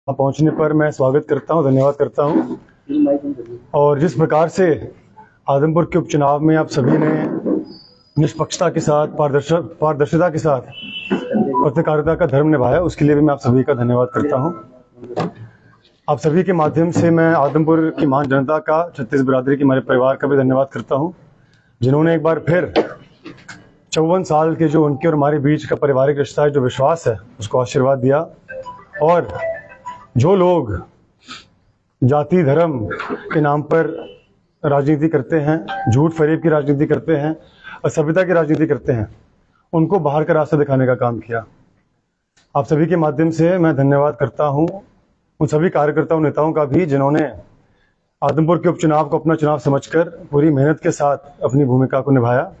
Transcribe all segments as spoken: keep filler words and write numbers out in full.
पहुंचने पर मैं स्वागत करता हूं, धन्यवाद करता हूं। और जिस प्रकार से आदमपुर के उपचुनाव में आप सभी ने निष्पक्षता के साथ, पारदर्शक पारदर्शिता के साथ पत्रकारिता का धर्म निभाया, उसके लिए भी मैं आप सभी का धन्यवाद करता हूं। आप सभी के माध्यम से मैं आदमपुर की महान जनता का, छत्तीस बिरादरी के हमारे परिवार का भी धन्यवाद करता हूं, जिन्होंने एक बार फिर चौवन साल के जो उनके और हमारे बीच का पारिवारिक रिश्ता है, जो विश्वास है, उसको आशीर्वाद दिया। और जो लोग जाति धर्म के नाम पर राजनीति करते हैं, झूठ फरेब की राजनीति करते हैं, असभ्यता की राजनीति करते हैं, उनको बाहर का रास्ता दिखाने का काम किया। आप सभी के माध्यम से मैं धन्यवाद करता हूं उन सभी कार्यकर्ताओं, नेताओं का भी, जिन्होंने आदमपुर के उपचुनाव को अपना चुनाव समझकर पूरी मेहनत के साथ अपनी भूमिका को निभाया।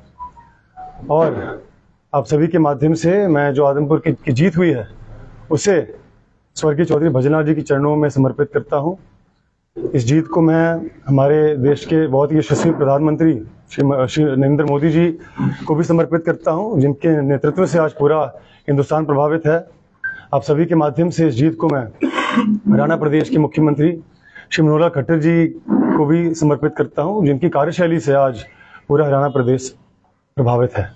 और आप सभी के माध्यम से मैं जो आदमपुर की, की जीत हुई है, उसे स्वर्गीय चौधरी भजनलाल जी के चरणों में समर्पित करता हूं। इस जीत को मैं हमारे देश के बहुत ही यशस्वी प्रधानमंत्री श्री श्री नरेंद्र मोदी जी को भी समर्पित करता हूं, जिनके नेतृत्व से आज पूरा हिंदुस्तान प्रभावित है। आप सभी के माध्यम से इस जीत को मैं हरियाणा प्रदेश के मुख्यमंत्री श्री मनोहर खट्टर जी को भी समर्पित करता हूं, जिनकी कार्यशैली से आज पूरा हरियाणा प्रदेश प्रभावित है।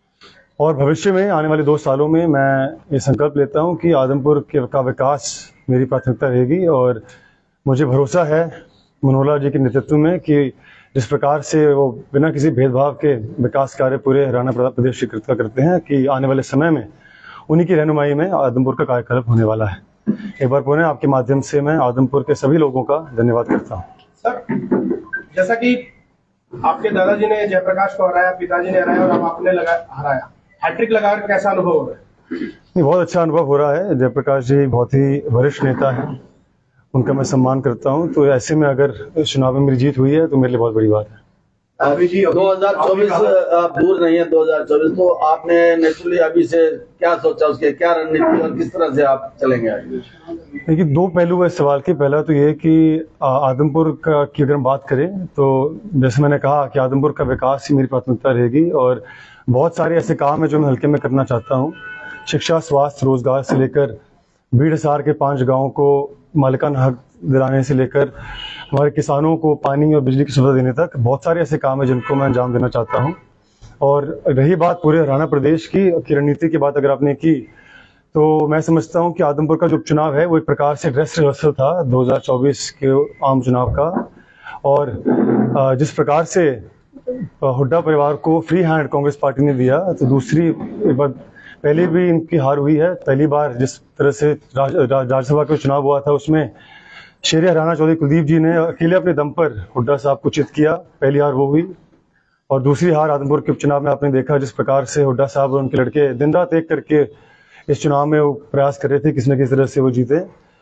और भविष्य में आने वाले दो सालों में मैं ये संकल्प लेता हूं कि आदमपुर के का विकास मेरी प्राथमिकता रहेगी। और मुझे भरोसा है मनोहर जी के नेतृत्व में कि जिस प्रकार से वो बिना किसी भेदभाव के विकास कार्य पूरे हरियाणा प्रदेश की कृत्य करते हैं, कि आने वाले समय में उन्हीं की रहनुमाई में आदमपुर का कायाकल्प होने वाला है। एक बार पुनः आपके माध्यम से मैं आदमपुर के सभी लोगों का धन्यवाद करता हूँ। सर, जैसा कि आपके दादाजी ने जयप्रकाश को हराया, पिताजी ने हराया और अब आपने लगा हराया, हैट्रिक लगाकर कैसा अनुभव हो रहा है? नहीं, बहुत अच्छा अनुभव हो रहा है। जयप्रकाश जी बहुत ही वरिष्ठ नेता हैं, उनका मैं सम्मान करता हूं। तो ऐसे में अगर चुनाव में मेरी जीत हुई है तो मेरे लिए बहुत बड़ी बात है। अभी जी दो हज़ार चौबीस दूर नहीं है, दो हज़ार चौबीस तो आपने नेचुरली अभी से क्या सोचा, उसके क्या रणनीति और किस तरह से आप चलेंगे आगे? देखिए, दो पहलू है इस सवाल के। पहला तो ये कि आदमपुर का की अगर हम बात करें तो जैसे मैंने कहा कि आदमपुर का विकास ही मेरी प्राथमिकता रहेगी। और बहुत सारे ऐसे काम है जो मैं हल्के में करना चाहता हूँ। शिक्षा, स्वास्थ्य, रोजगार से लेकर बीड़ हिसार के पांच गाँव को मालिकाना हक दिलाने से लेकर हमारे किसानों को पानी और बिजली की सुविधा देने तक बहुत सारे ऐसे काम है जिनको मैं अंजाम देना चाहता हूं। और रही बात पूरे हरियाणा प्रदेश की की रणनीति की बात अगर आपने की, तो मैं समझता हूं कि आदमपुर का जो उपचुनाव है वो एक प्रकार से ड्रेस रिहर्सल था दो हज़ार चौबीस के आम चुनाव का। और जिस प्रकार से हुड्डा परिवार को फ्री हैंड कांग्रेस पार्टी ने दिया, तो दूसरी बार पहले भी इनकी हार हुई है। पहली बार जिस तरह से राज्यसभा का चुनाव हुआ था, उसमें शेर हरियाणा चौधरी कुलदीप जी ने अकेले अपने दम पर हुड्डा साहब को चित किया, पहली हार वो हुई। और दूसरी हार आदमपुर के उपचुनाव में आपने देखा जिस प्रकार से हुड्डा साहब और उनके लड़के दिन रात एक करके इस चुनाव में वो प्रयास कर रहे थे किसी न किसी तरह से वो जीते।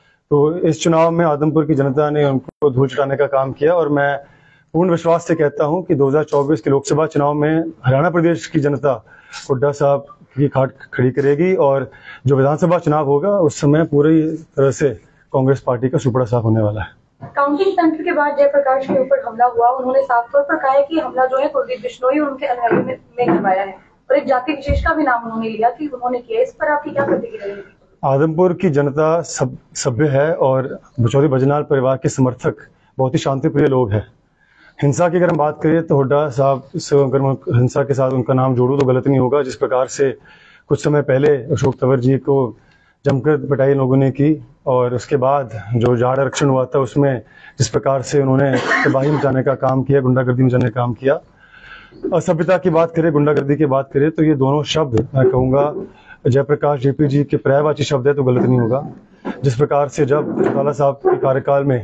तो इस चुनाव में आदमपुर की जनता ने उनको धूल चटाने का काम किया। और मैं पूर्ण विश्वास से कहता हूं कि दो हज़ार चौबीस के लोकसभा चुनाव में हरियाणा प्रदेश की जनता हुड्डा साहब की खाट खड़ी करेगी। और जो विधानसभा चुनाव होगा उस समय पूरी तरह से कांग्रेस पार्टी का सुपड़ा साफ होने वाला है। काउंटिंग तंत्र के बाद जयप्रकाश के ऊपर हमला हुआ, उन्होंने साफ तौर पर कहा है कि हमला जो है कुलदीप बिश्नोई और उनके अनुयायियों में, में करवाया है, और एक जाति विशेष का भी नाम उन्होंने लिया कि उन्होंने किया। इस पर आपकी क्या प्रतिक्रिया है? आदमपुर की जनता सब सभ्य है और चौधरी भजनलाल परिवार के समर्थक बहुत ही शांतिप्रिय लोग हैं। हिंसा की अगर हम बात करें तो हुड्डा साहब से अगर हिंसा के साथ उनका नाम जोड़ूं तो गलत नहीं होगा। जिस प्रकार से कुछ समय पहले अशोक तंवर जी को जमकर पिटाई लोगों ने की, और उसके बाद जो जाट आरक्षण हुआ था उसमें जिस प्रकार से उन्होंने तबाही मचाने का काम किया, गुंडागर्दी मचाने का काम किया, असभ्यता की बात करें, गुंडागर्दी की बात करें, तो ये दोनों शब्द मैं कहूँगा जयप्रकाश जेपी जी के पर्यायवाची शब्द है, तो गलत नहीं होगा। जिस प्रकार से जब चौटाला साहब के कार्यकाल में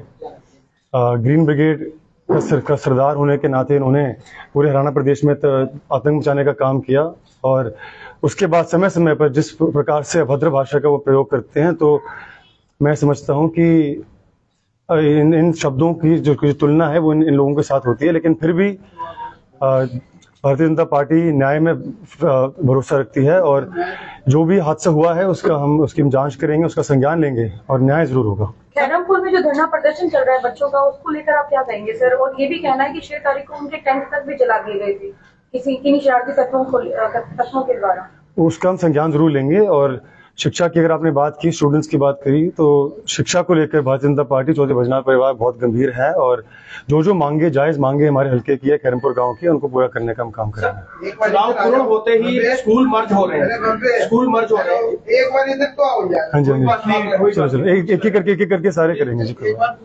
ग्रीन ब्रिगेड का सरदार होने के नाते इन्होंने पूरे हरियाणा प्रदेश में आतंक मचाने का काम किया, और उसके बाद समय समय पर जिस प्रकार से अभद्र भाषा का वो प्रयोग करते हैं, तो मैं समझता हूं कि इन इन शब्दों की जो, जो तुलना है वो इन, इन लोगों के साथ होती है। लेकिन फिर भी भारतीय जनता पार्टी न्याय में भरोसा रखती है, और जो भी हादसा हुआ है उसका हम उसकी हम जांच करेंगे, उसका संज्ञान लेंगे और न्याय जरूर होगा। खैरमपुर में जो धरना प्रदर्शन चल रहा है बच्चों का, उसको लेकर आप क्या कहेंगे सर? और ये भी कहना है कि छह तारीख को उनके टेंट तक भी जला दिए गए थे किसी किन्हीं शरारती तत्वों को तत्वों के द्वारा। उसका हम संज्ञान जरूर लेंगे, और शिक्षा की अगर आपने बात की, स्टूडेंट्स की बात करी, तो शिक्षा को लेकर भारतीय जनता पार्टी चौधरी भजनाल परिवार बहुत गंभीर है और जो जो मांगे, जायज मांगे हमारे हल्के की है, खैरमपुर गांव की, उनको पूरा करने का हम काम करेंगे। चुनाव पूर्ण होते ही स्कूल मर्ज हो रहे हैं, स्कूल मर्ज हो रहे हैं। एक बार इधर तो हो जाए। हाँ जी, हाँ जी, चलो चलो एक एक ही करके एक एक करके सारे करेंगे जी।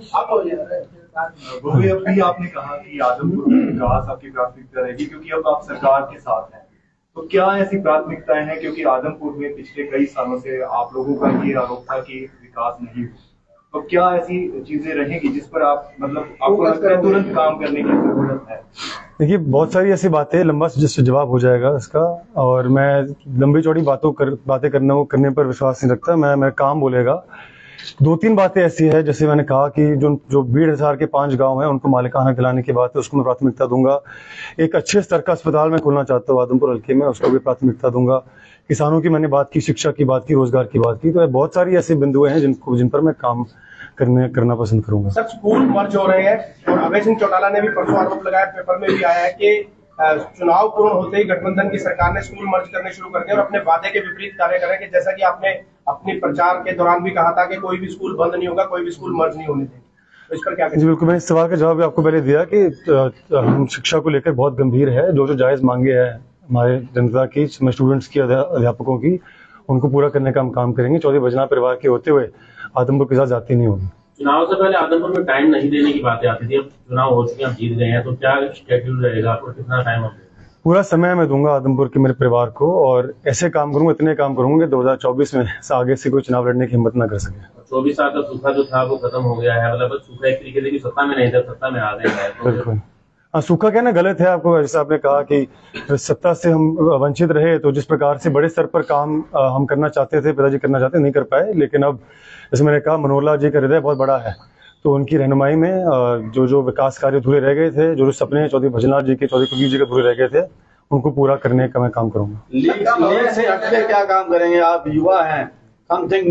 वो भी अभी आपने कहा कि आदमपुर का विकास आपकी प्राथमिकता रहेगी क्योंकि अब आप सरकार के साथ हैं, तो क्या ऐसी प्राथमिकताएं हैं? क्योंकि आदमपुर में पिछले कई सालों से आप लोगों का ये आरोप था कि विकास नहीं हुआ, तो क्या ऐसी चीजें रहेंगी जिस पर आप मतलब आपको लगता है तुरंत काम करने की जरूरत है? देखिए, बहुत सारी ऐसी बातें, लंबा जिससे जवाब हो जाएगा इसका, और मैं लंबी चौड़ी बातों कर बातें करने करने पर विश्वास नहीं रखता। मैं मेरा काम बोलेगा। दो तीन बातें ऐसी है, जैसे मैंने कहा कि जो जो बीड़ हिसार के पांच गांव हैं उनको मालिकाना दिलाने की बात है, उसको मैं प्राथमिकता दूंगा। एक अच्छे स्तर का अस्पताल मैं खोलना चाहता हूँ आदमपुर हल्के में, उसको भी प्राथमिकता दूंगा। किसानों की मैंने बात की, शिक्षा की बात की, रोजगार की बात की, तो बहुत सारी ऐसे बिंदु हैं जिनको जिन पर मैं काम करने करना पसंद करूंगा। सर, स्कूल मर्ज हो रहे हैं और अभय सिंह चौटाला ने भी परसों आरोप लगाया, पेपर में भी आया है कि चुनाव पूर्ण होते ही गठबंधन की सरकार ने स्कूल मर्ज करने शुरू कर दिए और अपने वादे के विपरीत कार्य करेंगे, जैसा कि आपने अपनी प्रचार के दौरान भी कहा था कि कोई भी स्कूल बंद नहीं होगा, कोई भी स्कूल मर्ज नहीं होने देंगे। तो इस पर क्या कहेंगे? बिल्कुल, मैंने इस सवाल का जवाब भी आपको पहले दिया कि हम शिक्षा को लेकर बहुत गंभीर है। जो जो जायज मांगे हैं हमारे जनता की, स्टूडेंट्स की, अध्यापकों की, उनको पूरा करने का हम काम करेंगे। चौधरी भजनाल परिवार के होते हुए आदमपुर के साथ जाती नहीं होगी। चुनाव से पहले आदमपुर में टाइम नहीं देने की बातें आती थी, अब चुनाव हो चुके हैं, हम जीत गए हैं, तो क्या शेड्यूल रहेगा आपको, कितना टाइम? पूरा समय मैं दूंगा आदमपुर के मेरे परिवार को और ऐसे काम करूंगा, इतने काम करूंगा कि दो हज़ार चौबीस में से आगे से कोई चुनाव लड़ने की हिम्मत ना कर सके। चौबीस साल का सूखा जो था वो खत्म हो गया है, मतलब सूखा एक तरीके से कि सत्ता में नहीं था, सत्ता में आ गए हैं। बिल्कुल, हाँ, सूखा कहना गलत है। आपको जैसे आपने कहा कि सत्ता से हम वंचित रहे, तो जिस प्रकार से बड़े स्तर पर काम हम करना चाहते थे, पिताजी करना चाहते, नहीं कर पाए। लेकिन अब जैसे मैंने कहा, मनोहर लाल जी का हृदय बहुत बड़ा है, तो उनकी रहनुमाई में जो जो विकास कार्य अधूरे रह गए थे, जो जो सपने चौधरी भजनाल जी के, चौधरी कुलदीप जी के अधूरे रह गए थे, उनको पूरा करने का मैं काम करूंगा। लीग से हटके क्या काम करेंगे? आप युवा हैं, समथिंग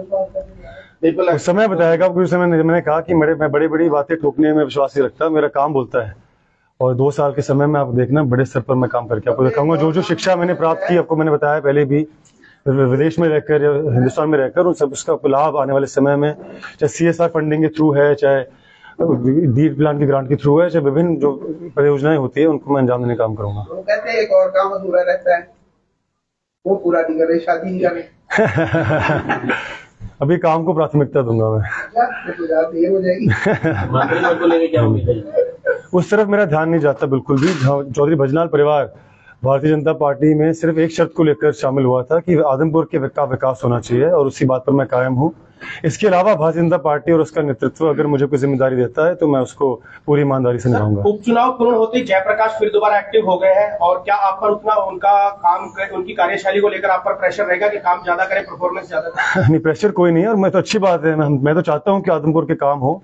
न्यू। समय बताएगा, क्योंकि समय मैंने कहा कि मेरे मैं बड़ी बड़ी बातें ठोकने में विश्वास नहीं रखता, मेरा काम बोलता है। और दो साल के समय में आप देखना, बड़े स्तर पर मैं काम करके आपको दिखाऊंगा। जो जो शिक्षा मैंने प्राप्त की, आपको मैंने बताया पहले भी, विदेश में रहकर या हिंदुस्तान में रहकर, उन सब उसका लाभ आने वाले समय में, चाहे सी एस आर फंडिंग के थ्रू है, चाहे दीप प्लान की ग्रांट के थ्रू है, चाहे विभिन्न जो परियोजनाएं होती है, उनको मैं अंजाम देने का काम करूंगा। वो कहते हैं एक और काम अधूरा रहता है, वो पूरा नहीं कर रहे, शादी नहीं कर रहे। अभी काम को प्राथमिकता दूंगा मैं। देर हो जाएगी। मंत्रिमंडल को लेके क्या उम्मीद है? उस तरफ मेरा ध्यान नहीं जाता बिल्कुल भी। चौधरी भजनाल परिवार भारतीय जनता पार्टी में सिर्फ एक शर्त को लेकर शामिल हुआ था कि आदमपुर के का विकास होना चाहिए, और उसी बात पर मैं कायम हूँ। इसके अलावा भारतीय जनता पार्टी और उसका नेतृत्व अगर मुझे कोई जिम्मेदारी देता है तो मैं उसको पूरी ईमानदारी से निभाऊंगा। उपचुनाव पूर्ण होते ही जयप्रकाश फिर दोबारा एक्टिव हो गए हैं, और क्या आप पर उतना उनका काम, उनकी कार्यशैली को लेकर आप पर प्रेशर रहेगा कि काम ज्यादा करें, परफॉर्मेंस ज्यादा करें? नहीं, प्रेशर कोई नहीं है, और मैं तो अच्छी बात है। मैं, मैं तो चाहता हूँ कि आदमपुर के काम हो,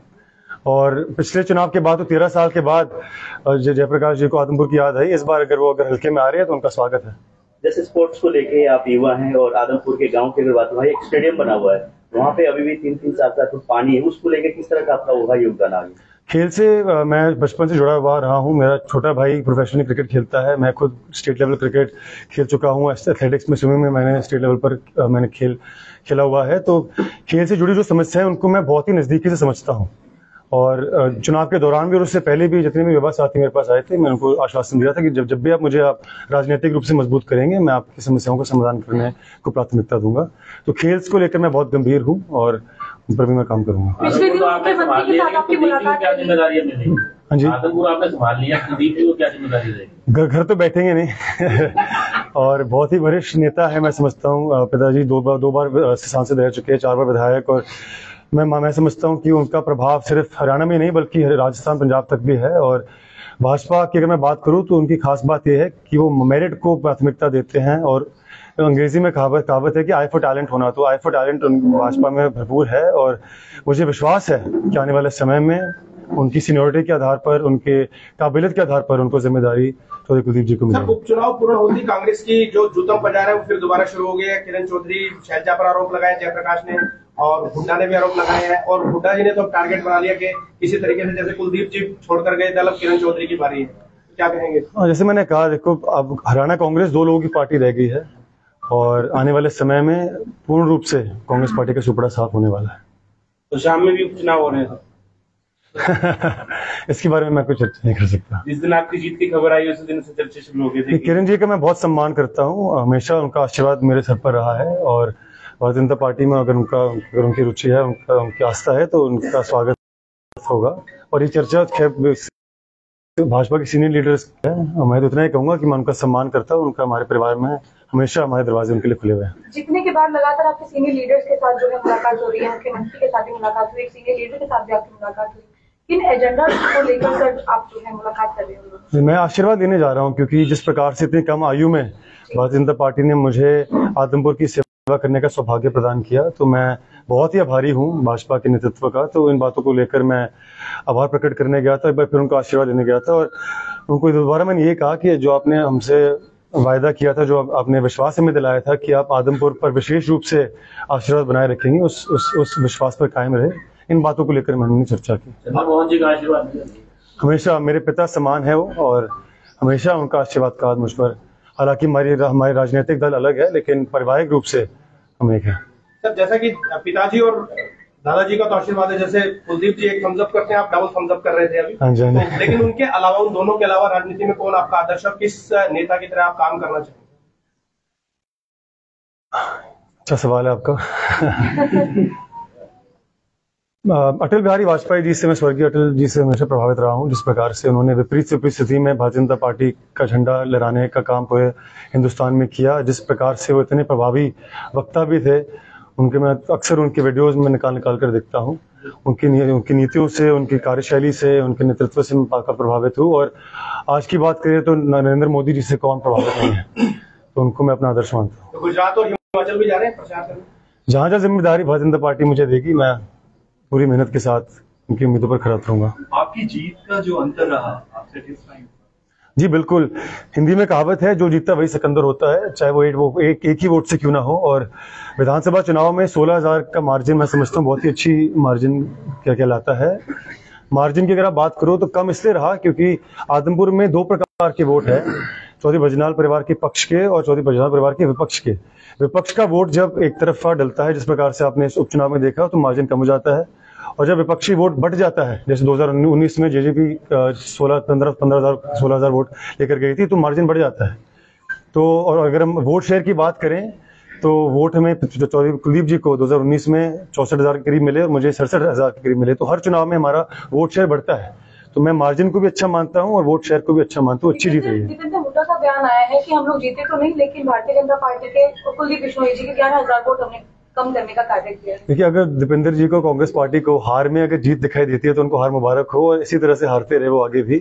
और पिछले चुनाव के बाद तो तेरह साल के बाद जयप्रकाश जी को आदमपुर की याद आई। इस बार अगर वो अगर हल्के में आ रहे हैं तो उनका स्वागत है। जैसे स्पोर्ट्स को लेके आप युवा हैं, और आदमपुर के गांव की अगर बात, वहाँ एक स्टेडियम बना हुआ है, वहाँ पे अभी भी तीन तीन चार चार फुट पानी है, उसको लेके किस तरह का आपका होगा योगदान आगे? खेल से मैं बचपन से जुड़ा हुआ रहा हूँ। मेरा छोटा भाई प्रोफेशनली क्रिकेट खेलता है, मैं खुद स्टेट लेवल क्रिकेट खेल चुका हूँ। एथलेटिक्स में, स्विमिंग में मैंने स्टेट लेवल पर मैंने खेल खेला हुआ है। तो खेल से जुड़ी जो समस्या है उनको मैं बहुत ही नज़दीकी से समझता हूँ, और चुनाव के दौरान भी और उससे पहले भी जितने भी युवा साथी मेरे पास आए थे, मैंने उनको आश्वासन दिया था कि जब जब भी आप मुझे आप राजनीतिक रूप से मजबूत करेंगे, मैं आपकी समस्याओं का समाधान करने को प्राथमिकता दूंगा। तो खेल को लेकर मैं बहुत गंभीर हूँ और उन पर भी मैं काम करूंगा। पिछले दिनों मुख्यमंत्री के साथ आपकी मुलाकात क्या जिम्मेदारी है? हाँ जी, आदमपुर आपने संभाल लिया, कुलदीप जी को क्या जिम्मेदारी रहेगी? घर घर तो बैठेंगे नहीं और बहुत ही वरिष्ठ नेता है, मैं समझता हूँ। पिताजी दो बार दो बार सांसद रह चुके हैं, चार बार विधायक, और मैं मैं समझता हूं कि उनका प्रभाव सिर्फ हरियाणा में नहीं बल्कि राजस्थान, पंजाब तक भी है। और भाजपा की अगर मैं बात करूं तो उनकी खास बात यह है कि वो मेरिट को प्राथमिकता देते हैं, और अंग्रेजी में कहावत कहावत है कि आई फॉर टैलेंट होना, तो आई फॉर टैलेंट भाजपा में भरपूर है। और मुझे विश्वास है कि आने वाले समय में उनकी सीनियोरिटी के आधार पर, उनके काबिलियत के आधार पर उनको जिम्मेदारी चौधरी कुलदीप जी को मिलेगी। उपचुनाव पूर्ण होती कांग्रेस की जो जूतम बाजार है वो फिर दोबारा शुरू हो गई है। किरण चौधरी, शैलजा पर आरोप लगाए जयप्रकाश ने, और हुड्डा ने भी आरोप लगाए हैं, और हुड्डा जी ने तो टारगेट बना लिया कि किसी तरीके से जैसे कुलदीप जी छोड़कर गए, दल अब किरण चौधरी की बारी है, क्या कहेंगे? जैसे मैंने कहा, देखो अब हरियाणा कांग्रेस दो लोगों की पार्टी रह गई है, और आने वाले समय में पूर्ण रूप से कांग्रेस पार्टी का सुपड़ा साफ होने वाला है। तो शाम में भी उपचुनाव हो रहे हैं इसके बारे में मैं कुछ चर्चा नहीं कर सकता। जिस दिन आपकी जीत की खबर आई उसी दिन से चर्चा शुरू हो गई थी। किरण जी का मैं बहुत सम्मान करता हूँ, हमेशा उनका आशीर्वाद मेरे सर पर रहा है और भारतीय जनता पार्टी में अगर उनका अगर उनकी रुचि है, उनका उनकी आस्था है तो उनका स्वागत होगा। और ये चर्चा भाजपा के सीनियर लीडर्स है, मैं तो इतना ही कहूंगा कि मैं उनका सम्मान करता हूँ, उनका हमारे परिवार में हमेशा हमारे दरवाजे उनके लिए खुले हुए हैं। जीतने के बाद लगातार आपके सीनियर लीडर्स के साथ जो है मुलाकात हो रही है, मुख्यमंत्री के साथ भी मुलाकात हुई, सीनियर लीडर के साथ भी आपकी मुलाकात हुई, किन एजेंडा को लेकर सर आप जो है मुलाकात कर रहे हैं? मैं आशीर्वाद देने जा रहा हूँ, क्योंकि जिस प्रकार से इतनी कम आयु में भारतीय जनता पार्टी ने मुझे आदमपुर की सेवा करने का सौभाग्य प्रदान किया, तो मैं बहुत ही आभारी हूँ भाजपा के नेतृत्व का। तो इन बातों को लेकर मैं आभार प्रकट करने गया था, एक बार फिर उनको आशीर्वाद देने गया था और उनको दोबारा मैंने ये कहा कि जो आपने हमसे वायदा किया था, जो आपने विश्वास हमें दिलाया था कि आप आदमपुर पर विशेष रूप से आशीर्वाद बनाए रखेंगे, उस उस उस विश्वास पर कायम रहे। इन बातों को लेकर मैंने चर्चा की। मोहन जी का आशीर्वाद हमेशा मेरे पिता समान है वो, और हमेशा उनका आशीर्वाद का मुझ पर, हालांकि हमारी हमारे राजनीतिक दल अलग है लेकिन पारिवारिक रूप से हम एक है। सर जैसा कि पिताजी और दादाजी का तो आशीर्वाद है, जैसे कुलदीप जी एक थम्स अप करते हैं, आप डबल थम्स अप कर रहे थे अभी। हाँ जी, हाँ जी। तो, लेकिन उनके अलावा, उन दोनों के अलावा राजनीति में कौन आपका आदर्श, किस नेता की तरह आप काम करना चाहेंगे? अच्छा सवाल है आपका। अटल बिहारी वाजपेयी जी से मैं स्वर्गीय अटल जी से हमेशा प्रभावित रहा हूँ। जिस प्रकार से उन्होंने विपरीत से विपरीत स्थिति में भारतीय जनता पार्टी का झंडा लहराने का काम पूरे हिंदुस्तान में किया, जिस प्रकार से वो इतने प्रभावी वक्ता भी थे, उनके मैं अक्सर उनके वीडियोस में निकाल निकाल कर देखता हूँ। उनकी उनकी नीतियों से, उनकी कार्यशैली से, उनके नेतृत्व से मैं पाकर प्रभावित हूँ। और आज की बात करें तो नरेंद्र मोदी जी से कौन प्रभावित नहीं है, तो उनको मैं अपना आदर्श मानता हूँ। तो गुजरात और हिमाचल भी जा रहे हैं प्रचार करने? जहाँ जहाँ जिम्मेदारी भारतीय जनता पार्टी मुझे देगी, मैं पूरी मेहनत के साथ उनकी उम्मीदों पर खरा उतरूंगा। आपकी जीत का जो अंतर रहा, आप सेटिस्फाइड? जी बिल्कुल, हिंदी में कहावत है, जो जीतता वही सिकंदर होता है, चाहे वो एक, वो एक, एक ही वोट से क्यों ना हो। और विधानसभा चुनाव में सोलह हजार का मार्जिन मैं समझता हूँ बहुत ही अच्छी मार्जिन क्या कहलाता है। मार्जिन की अगर आप बात करो तो कम इसलिए रहा क्योंकि आदमपुर में दो प्रकार के वोट है, चौधरी भजनाल परिवार के पक्ष के और चौधरी भजनाल परिवार के विपक्ष के। विपक्ष का वोट जब एक तरफा डलता है, जिस प्रकार से आपने इस उपचुनाव में देखा, तो मार्जिन कम हो जाता है। और जब विपक्षी वोट बढ़ जाता है, जैसे दो हज़ार उन्नीस में जेजेपी सोलह पंद्रह पंद्रह हजार सोलह हजार वोट लेकर गई थी, तो मार्जिन बढ़ जाता है। तो और अगर हम वोट शेयर की बात करें तो वोट हमें चौधरी कुलदीप जी को दो हज़ार उन्नीस में चौसठ हजार के करीब मिले और मुझे सड़सठ हजार के करीब मिले। तो हर चुनाव में हमारा वोट शेयर बढ़ता है, तो मैं मार्जिन को भी अच्छा मानता हूं और वोट शेयर को भी अच्छा मानता हूं। अच्छी जीत रही है। दीपेंद्र हुड्डा का बयान आया है कि हम लोग जीते तो नहीं, लेकिन भारतीय जनता पार्टी के कुलदीप बिश्नोई जी के ग्यारह हजार वोट हमने कम करने का कार्य किया। देखिए, अगर दीपेंद्र जी को, कांग्रेस पार्टी को हार में अगर जीत दिखाई देती है तो उनको हार मुबारक हो, और इसी तरह से हारते रहे वो आगे भी।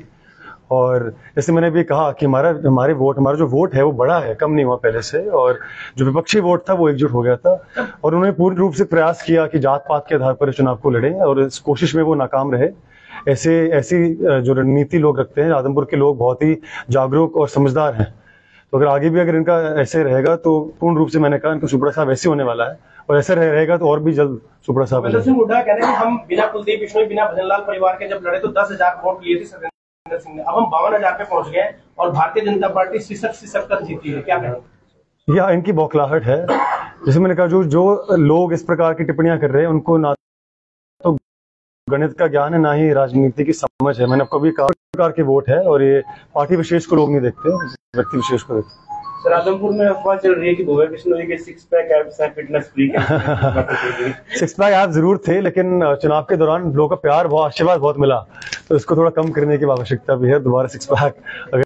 और जैसे मैंने भी कहा कि हमारा हमारे वोट हमारा जो वोट है वो बड़ा है, कम नहीं हुआ पहले से। और जो विपक्षी वोट था वो एकजुट हो गया था, और उन्होंने पूर्ण रूप से प्रयास किया कि जात पात के आधार पर चुनाव को लड़ें, और इस कोशिश में वो नाकाम रहे। ऐसे ऐसी जो रणनीति लोग रखते हैं, आदमपुर के लोग बहुत ही जागरूक और समझदार हैं, तो अगर आगे भी अगर इनका ऐसे रहेगा तो पूर्ण रूप से मैंने कहा इनका सुपड़ा साहब ऐसे होने वाला है, और ऐसा रहेगा तो और भी जल्द सुपड़ा साहब। हुड्डा कह रहे हैं हम बिना कुलदीप बिश्नोई, बिना भजनलाल परिवार के जब लड़े तो दस हजार वोट लिए थे सत्येंद्र सिंह ने, अब हम बावन हजार पे पहुंच गए और भारतीय जनता पार्टी सिसक सिसक कर जीती है, क्या कहेंगे? यह इनकी बौखलाहट है। जैसे मैंने कहा, जो जो लोग इस प्रकार की टिप्पणियां कर रहे हैं उनको ना तो गणित का ज्ञान है, ना ही राजनीति की समझ है। मैंने आपको भी कहा प्रकार के वोट है, और ये पार्टी विशेष को लोग नहीं देखते, व्यक्ति विशेष को देखते। सर, आदमपुर में अफवाह चल रही है कि भुवन बिश्नोई के सिक्स पैक एब्स हैं, फिटनेस फ्रीक है। सिक्स पैक एब्स जरूर थे, लेकिन चुनाव के दौरान लोगों का प्यार बहुत, आशीर्वाद बहुत मिला, तो इसको थोड़ा कम करने की आवश्यकता भी है। दोबारा सिक्स पैक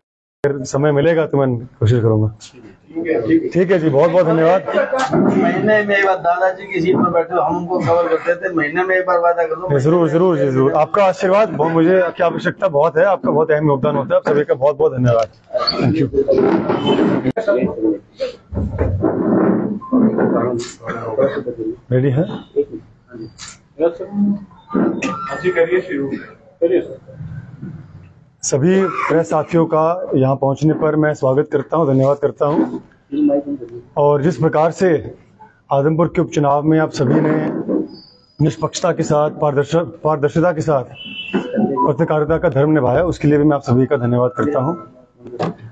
अगर समय मिलेगा तो मैं कोशिश करूंगा। ठीक है जी, बहुत बहुत धन्यवाद। महीने में एक बार दादाजी की सीट पर बैठे हम उनको कवर करते थे, महीने में एक बार वादा कर दो। जरूर जरूर जी जरूर, आपका आशीर्वाद बहुत, मुझे की आवश्यकता बहुत है, आपका बहुत अहम योगदान होता है। आप सभी का बहुत बहुत धन्यवाद। Thank you. रेडी है? करिए शुरू करिए सर। सभी प्रेस साथियों का यहाँ पहुँचने पर मैं स्वागत करता हूँ, धन्यवाद करता हूँ। और जिस प्रकार से आदमपुर के उपचुनाव में आप सभी ने निष्पक्षता के साथ, पारदर्शक पारदर्शिता के साथ पत्रकारिता का धर्म निभाया, उसके लिए भी मैं आप सभी का धन्यवाद करता हूँ।